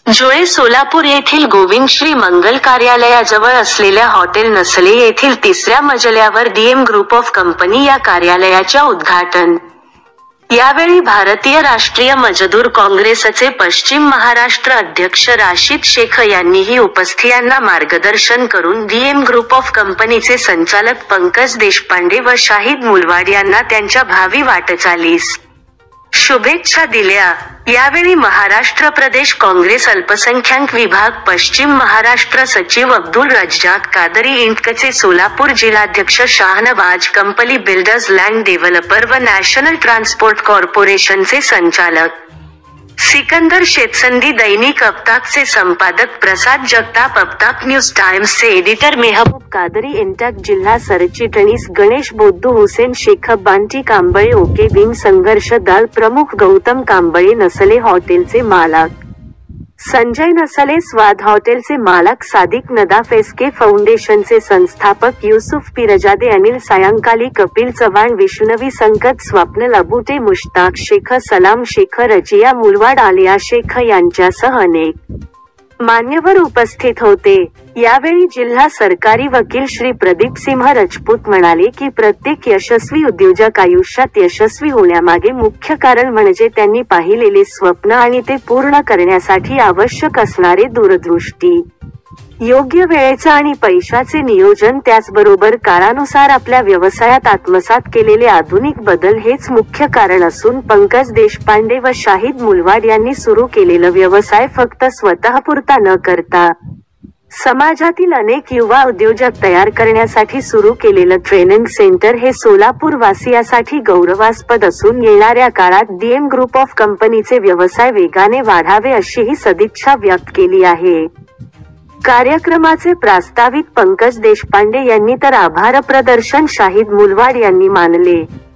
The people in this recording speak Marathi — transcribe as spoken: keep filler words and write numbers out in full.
जुळे सोलापूर येथील गोविंदश्री मंगल कार्यालयाजवळ असलेल्या हॉटेल नसले येथील तिसऱ्या मजल्यावर डीएम ग्रुप ऑफ कंपनी या कार्यालयाच्या उद्घाटन. यावेळी भारतीय राष्ट्रीय मजदूर काँग्रेसचे पश्चिम महाराष्ट्र अध्यक्ष राशिद शेख यांनीही उपस्थितांना मार्गदर्शन करून डीएम ग्रुप ऑफ कंपनीचे संचालक पंकज देशपांडे व शाहिद मुलवाड यांना त्यांच्या भावी वाटचालीस शुभेच्छा दिल्या. यावेळी महाराष्ट्र प्रदेश काँग्रेस अल्पसंख्याक विभाग पश्चिम महाराष्ट्र सचिव अब्दुल रज्जाक कादरी इंटकचे सोलापूर जिल्हाध्यक्ष Shahnawaz company builders land developer व नॅशनल ट्रान्सपोर्ट कॉर्पोरेशनचे संचालक सिकंदर शेतसंधी दैनिक अफ्ताकचे संपादक प्रसाद जगताप अफ्ताक न्यूज टाइम्सचे एडिटर मेहबूब कादरी इंटक जिल्हा सरचिटणीस गणेश बोद्दू हुसेन शेख बांटी कांबळे ओके बिन संघर्ष दल प्रमुख गौतम कांबळे नसले हॉटेलचे मालक संजय नसले स्वाद हॉटेलचे मालक सादिक नदाफ एसके फाउंडेशनचे संस्थापक युसुफ पिरजादे अनिल सायंकाली कपिल चव्हाण विष्णवी संकत स्वप्नल अबुटे मुश्ताक शेख सलाम शेख रजिया मुलवाड आलिया शेख यांच्यासह अनेक मान्यवर उपस्थित होते. यावेळी जिल्हा सरकारी वकील श्री प्रदीप सिंह राजपूत म्हणाले की प्रत्येक यशस्वी उद्योजक आयुष्यात यशस्वी होण्यामागे मुख्य कारण म्हणजे त्यांनी पाहिलेले स्वप्न आणि ते पूर्ण करण्यासाठी आवश्यक असणारे दूरदृष्टी, योग्य वेळेचे आणि पैशाचे नियोजन, त्याचबरोबर काळानुसार आपल्या व्यवसायात आत्मसात केलेले आधुनिक बदल हेच मुख्य कारण असून पंकज देशपांडे व शाहिद मुलवाड यांनी सुरू केलेला व्यवसाय फक्त स्वतःपुरता न करता समाजातील अनेक युवा उद्योजक तयार करण्यासाठी सुरू केलेलं ट्रेनिंग सेंटर हे सोलापूर वासियासाठी गौरवास्पद असून येणाऱ्या काळात डीएम ग्रुप ऑफ कंपनीचे व्यवसाय वेगाने वाढावे अशीही सदिच्छा व्यक्त केली आहे. कार्यक्रमाचे प्रास्ताविक पंकज देशपांडे यांनी तर आभार प्रदर्शन शाहिद मुलवाड यांनी मानले.